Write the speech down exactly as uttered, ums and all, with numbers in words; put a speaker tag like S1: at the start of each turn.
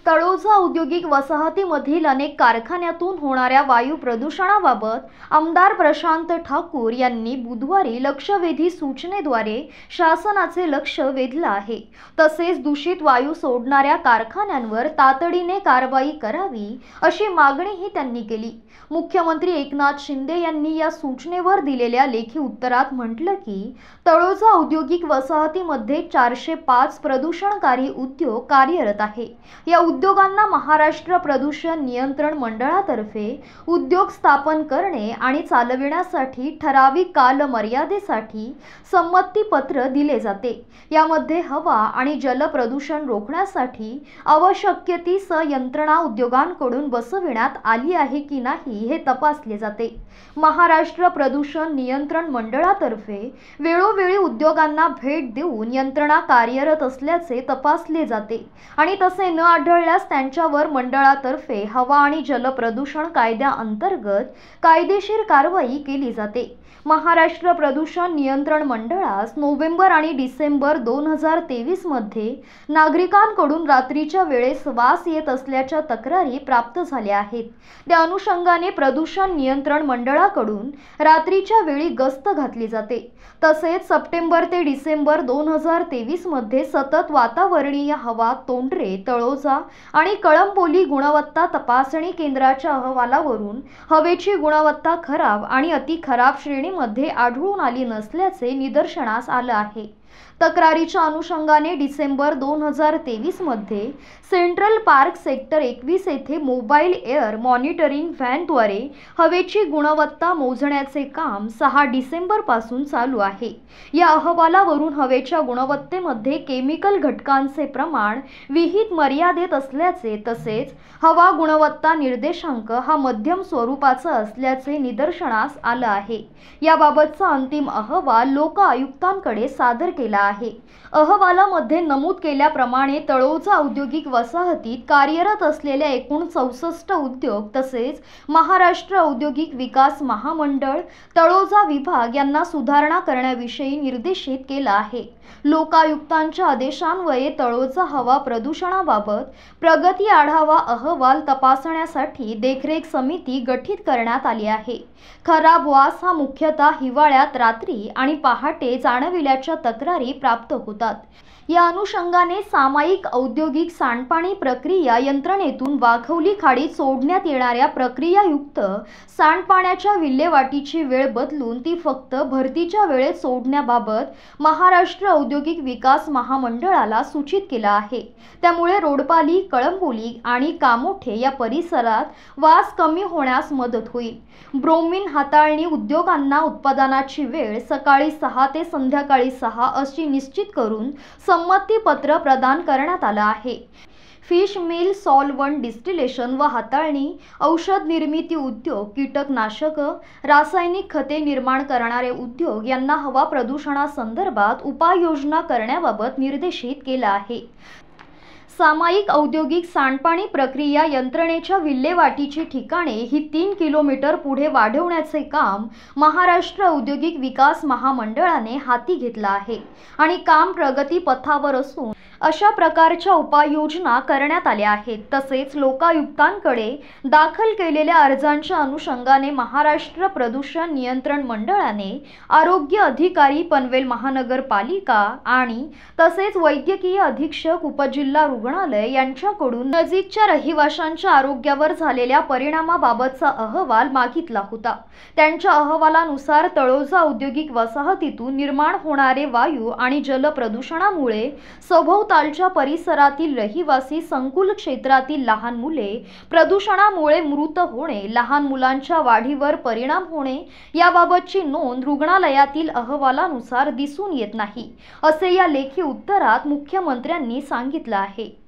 S1: तळोजा औद्योगिक वसाहतीमधील अनेक कारखान्यातून होणाऱ्या वायू प्रदूषणाबाबत आमदार प्रशांत ठाकूर यांनी बुधवारी लक्षवेधी सूचनेद्वारे शासनाचे लक्ष वेधले आहे। तसेच दूषित वायू सोडणाऱ्या कारखान्यांवर तातडीने कारवाई करावी अशी मागणीही त्यांनी केली। मुख्यमंत्री एकनाथ शिंदे यांनी या सूचनेवर दिलेल्या लेखी उत्तरात म्हटलं की तळोजा औद्योगिक वसाहतीमध्ये चारशे पाच प्रदूषणकारी उद्योग कार्यरत आहे। या उद्योगांना महाराष्ट्र प्रदूषण नियंत्रण मंडळातर्फे उद्योग स्थापन करणे आणि चालविण्यासाठी ठराविक कालमर्यादेसाठी संमती पत्र दिले जाते। यामध्ये हवा आणि जल प्रदूषण रोखण्यासाठी आवश्यक ती यंत्रणा उद्योगांकडून बसविण्यात आली आहे की नाही हे तपासले जाते। महाराष्ट्र प्रदूषण नियंत्रण मंडळातर्फे वेळोवेळी उद्योगांना भेट देऊन यंत्रणा कार्यरत असल्याचे तपासले जाते आणि तसे न आढळल्यास त्यांच्यावर मंडळातर्फे हवा आणि जल प्रदूषण कायद्याअंतर्गत कायदेशीर कारवाई केली जाते। महाराष्ट्र प्रदूषण नियंत्रण मंडळास नोव्हेंबर आणि डिसेंबर दोन हजार तेवीस मध्ये नागरिकांकडून रात्रीच्या वेळेस वास येत असल्याच्या तक्रारी प्राप्त झाल्या आहेत। त्या अनुषंगाने प्रदूषण नियंत्रण मंडळाकडून रात्रीच्या वेळी गस्त घातली जाते। तसेच सप्टेंबर ते डिसेंबर दोन हजार तेवीस मध्ये सतत वातावरणीय हवा तोंडरे, तळोजा आणि कळंबोली गुणवत्ता तपासणी केंद्राच्या अहवालावरून हवेची गुणवत्ता खराब आणि अति खराब श्रेणीमध्ये आढळून आली नसल्याचे निदर्शनास आले आहे। तक्रारीच्या अनुषंगाने डिसेंबर दोन हजार तेवीस मध्ये सेंट्रल पार्क सेक्टर एकवीस येथे मोबाईल एअर मॉनिटरिंग व्हॅनद्वारे हवेची गुणवत्ता मोजण्याचे काम सहा डिसेंबर पासून चालू आहे। या अहवालावरून हवेच्या गुणवत्तेमध्ये केमिकल घटकांचे प्रमाण विहित मर्यादेत असल्याचे तसेच हवा गुणवत्ता निर्देशांक हा मध्यम स्वरूपाचा असल्याचे निदर्शनास आले आहे। याबाबतचा अंतिम अहवाल लोक आयुक्तांकडे सादर केला आहे। अहवालामध्ये नमूद केल्याप्रमाणे तळोजा औद्योगिक वसाहतीत कार्यरत असलेल्या एकूण चौसष्ट उद्योग तसेच महाराष्ट्र औद्योगिक विकास महामंडळ तळोजा विभाग यांना सुधारणा करण्याविषयी निर्देशित केला आहे। लोकायुक्तांच्या आदेशान्वये तळोजा हवा प्रदूषणाबाबत प्रगती आढावा अहवाल तपासण्यासाठी देखरेख समिती गठीत करण्यात आली आहे। खराब वास हा मुख्यतः हिवाळ्यात रात्री आणि पहाटे जाणविल्याच्या तक्रारी प्राप्त होतात। या अनुषंगाने सामायिक औद्योगिक सांडपाणी प्रक्रिया यंत्रणेतून वाघोली खाडीत सोडण्यात येणाऱ्या प्रक्रियायुक्त सांडपाण्याच्या विल्हेवाटीची वेळ बदलून ती फक्त भरतीच्या वेळेत सोडण्याबाबत महाराष्ट्र औद्योगिक विकास महामंडळाला सूचित केला आहे। त्यामुळे रोडपाली, कळंबोली आणि कामोठे या परिसरात वास कमी होण्यास मदत होईल। ब्रोमीन हाताळणी उद्योगांना उत्पादनाची वेळ सकाळी सहा ते संध्याकाळी सहा अशी निश्चित करून संमती पत्र प्रदान करण्यात आले आहे। फिश मिल, सॉल्व्हंट डिस्टिलेशन व हाताळणी, औषध निर्मिती उद्योग, कीटकनाशक, रासायनिक खते निर्माण करणारे उद्योग यांना हवा प्रदूषणासंदर्भात उपाययोजना करण्याबाबत निर्देशित केले आहे। सामायिक औद्योगिक सांडपाणी प्रक्रिया यंत्रणेच्या विल्हेवाटीची ठिकाणे ही तीन किलोमीटर पुढे वाढवण्याचे काम महाराष्ट्र औद्योगिक विकास महामंडळाने हाती घेतले आहे आणि काम प्रगती पथावर असून अशा प्रकारच्या उपाययोजना करण्यात आल्या आहेत। तसेच लोकायुक्तांकडे दाखल केलेल्या अर्जांच्या अनुषंगाने महाराष्ट्र प्रदूषण नियंत्रण मंडळाने आरोग्य अधिकारी पनवेल महानगरपालिका आणि तसेच वैद्यकीय अधीक्षक उपजिल्हा रुग्णालय यांच्याकडून नजीकच्या रहिवाशांच्या आरोग्यावर झालेल्या परिणामाबाबतचा अहवाल मागितला होता। त्यांच्या अहवालानुसार तळोजा औद्योगिक वसाहतीतून निर्माण होणारे वायू आणि जल प्रदूषणामुळे सभोवतालच्या परिसरातील रहिवासी, संकुल क्षेत्रातील लहान मुले प्रदूषणामुळे मृत होणे, लहान मुलांच्या वाढीवर परिणाम होणे याबाबतची नोंद रुग्णालयातील अहवालानुसार दिसून येत नाही, असे या लेखी उत्तरात मुख्यमंत्र्यांनी सांगितले आहे।